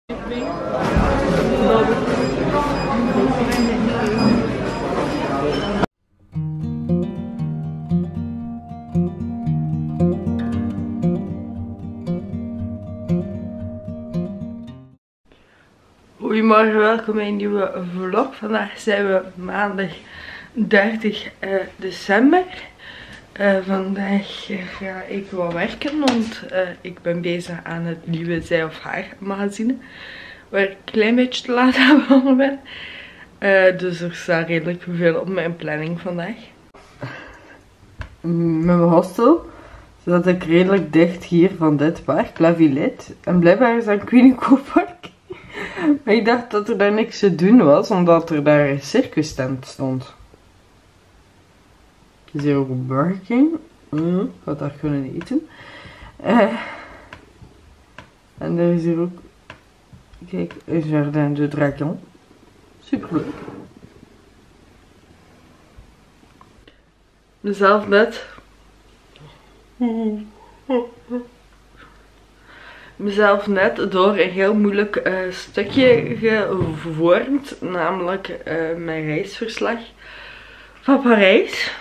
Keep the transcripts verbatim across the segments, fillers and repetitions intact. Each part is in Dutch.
Goedemorgen, welkom bij een nieuwe vlog. Vandaag zijn we maandag dertig december. Uh, vandaag uh, ga ik wel werken, want uh, ik ben bezig aan het nieuwe Zij of Haar magazine. Waar ik een klein beetje te laat aan begonnen ben. Uh, dus er staat redelijk veel op mijn planning vandaag. Met mijn hostel zat ik redelijk dicht hier van dit park, La Villette. En blijkbaar is dat een Quinico park. Maar ik dacht dat er daar niks te doen was, omdat er daar een circus tent stond. Is hier ook een Burger King. Mm, ik had daar kunnen eten. Uh, en er is hier ook, kijk, een Jardin de Dragon. Super leuk. Mezelf net. Mezelf net door een heel moeilijk uh, stukje gevormd. Namelijk uh, mijn reisverslag van Parijs.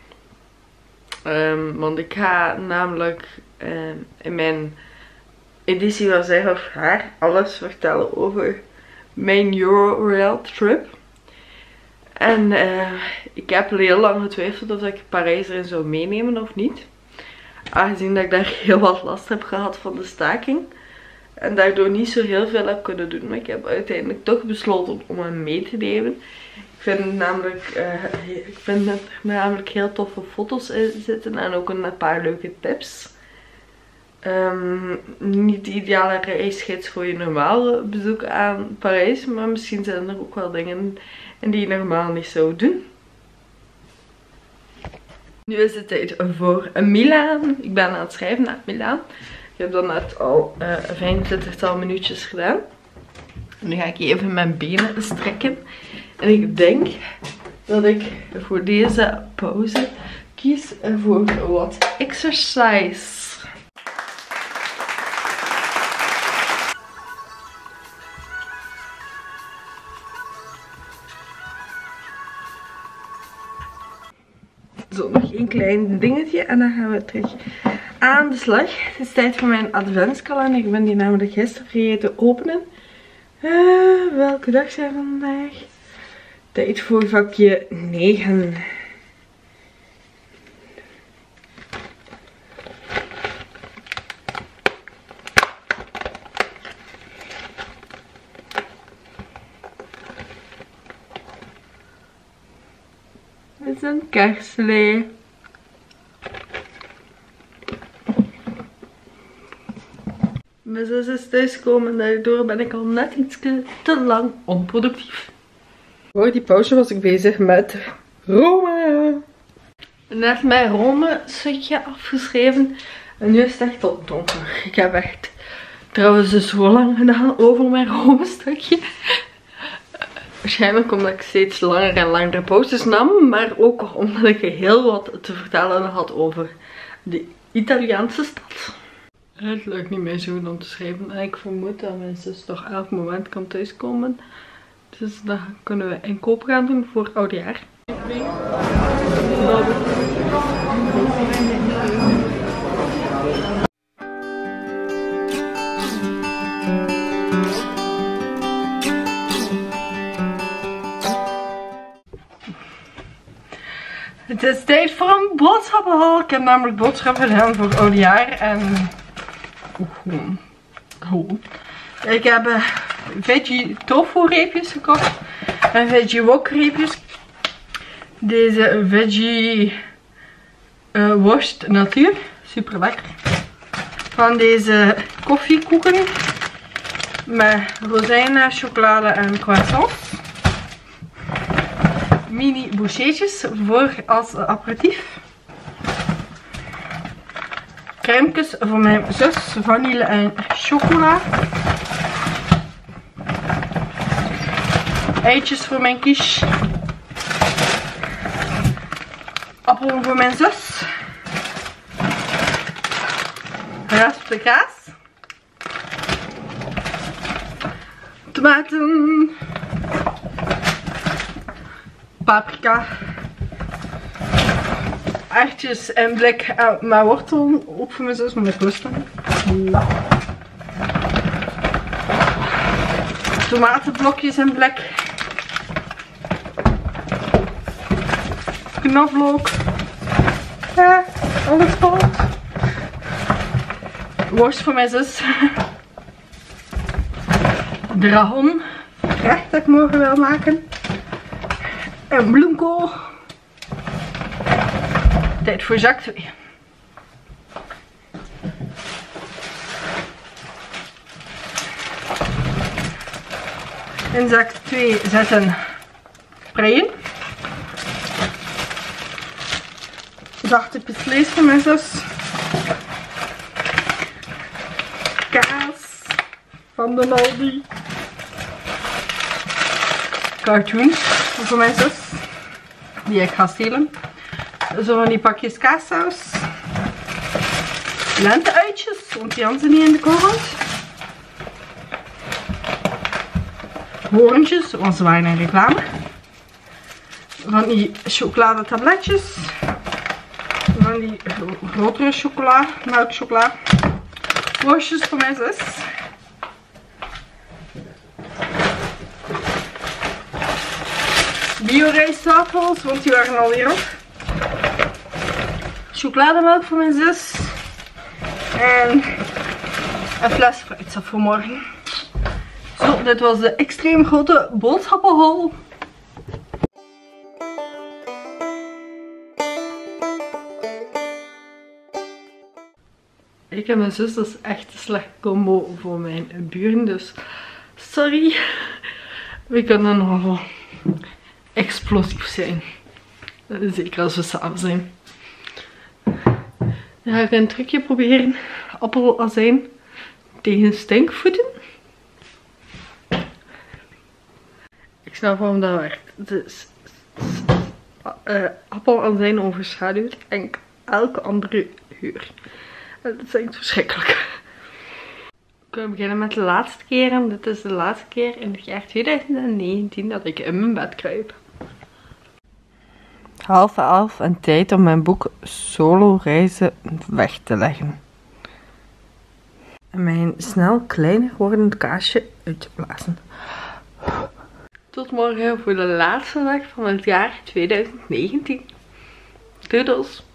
Um, want ik ga namelijk uh, in mijn editie van Zij of Haar alles vertellen over mijn Eurail trip. En uh, ik heb heel lang getwijfeld of ik Parijs erin zou meenemen of niet. Aangezien dat ik daar heel wat last heb gehad van de staking. En daardoor niet zo heel veel heb kunnen doen. Maar ik heb uiteindelijk toch besloten om hem mee te nemen. Ik vind, het namelijk, uh, ik vind er namelijk heel toffe foto's in zitten. En ook een paar leuke tips. Um, niet de ideale reisgids voor je normale bezoek aan Parijs. Maar misschien zijn er ook wel dingen in die je normaal niet zou doen. Nu is het tijd voor Milaan. Ik ben aan het schrijven naar Milaan. Ik heb dat net al uh, vijfentwintig minuutjes gedaan. Nu ga ik even mijn benen strekken. En ik denk dat ik voor deze pauze kies voor wat exercise. Zo, nog één klein dingetje en dan gaan we terug aan de slag. Het is tijd voor mijn adventskalender. Ik ben die namelijk gisteren vergeten te openen. Uh, welke dag zijn we vandaag? Tijd voor vakje negen. Het is een kerstslee. Mijn zus is thuiskomen en daardoor ben ik al net iets te lang onproductief. Voor die pauze was ik bezig met Rome. Net mijn Rome stukje afgeschreven en nu is het echt al donker. Ik heb echt trouwens dus zo lang gedaan over mijn Rome stukje. Waarschijnlijk omdat ik steeds langer en langere pauzes nam, maar ook omdat ik heel wat te vertellen had over de Italiaanse stad. Het lukt niet meer zo om te schrijven en ik vermoed dat mijn zus toch elk moment kan thuiskomen. Dus dan kunnen we inkoop gaan doen voor oudjaar. Het is tijd voor een boodschappenhaul. Ik heb namelijk boodschappen gedaan voor oudjaar en oh. Ik heb uh, veggie tofu reepjes gekocht en veggie wok reepjes. Deze veggie uh, worst natuur, super lekker. Van deze koffiekoeken met rozijnen, chocolade en croissants. Mini bouchetjes voor als aperitief. Crèmekes voor mijn zus, vanille en chocola. Eitjes voor mijn quiche. Appel voor mijn zus. Geraspte kaas. Tomaten. Paprika. Aardjes en blik uh, met wortel. Ook voor mijn zus, maar met rusting. Tomatenblokjes en blik. Knoflook. Ja, alles valt. Worst voor mijn zus. Dragon. Gerecht dat ik morgen wil maken. En bloemkool. Tijd voor zak twee. In zak twee zetten preien. Zachte vlees voor mijn zus. Kaas van de Aldi. Cartoons voor mijn zus. Die ik ga stelen. Zo van die pakjes kaassaus. Lente-uitjes, want die hadden ze niet in de koelkast. Hoorntjes, want ze waren in reclame. Van die chocoladetabletjes. Van die grotere chocola, melkchocola. Worstjes voor mijn zus. Bio-rijstwafels, want die waren alweer op. Chocolademelk voor mijn zus. En een fles fruitsap voor morgen. Zo, dit was de extreem grote boodschappenhol. Ik en mijn zus, dat is echt een slecht combo voor mijn buren, dus sorry. We kunnen nogal explosief zijn. Zeker als we samen zijn. Dan ga ik een trucje proberen. Appelazijn tegen stinkvoeten. Ik snap waarom dat werkt. Dus, uh, appelazijn overschaduwt en elke andere geur. Dat is echt verschrikkelijk. We kunnen beginnen met de laatste keer. En dit is de laatste keer in het jaar twintig negentien dat ik in mijn bed kruip. Half elf en tijd om mijn boek Solo Reizen weg te leggen. En mijn snel kleiner wordend kaasje uit te blazen. Tot morgen voor de laatste dag van het jaar twintig negentien. Doedels!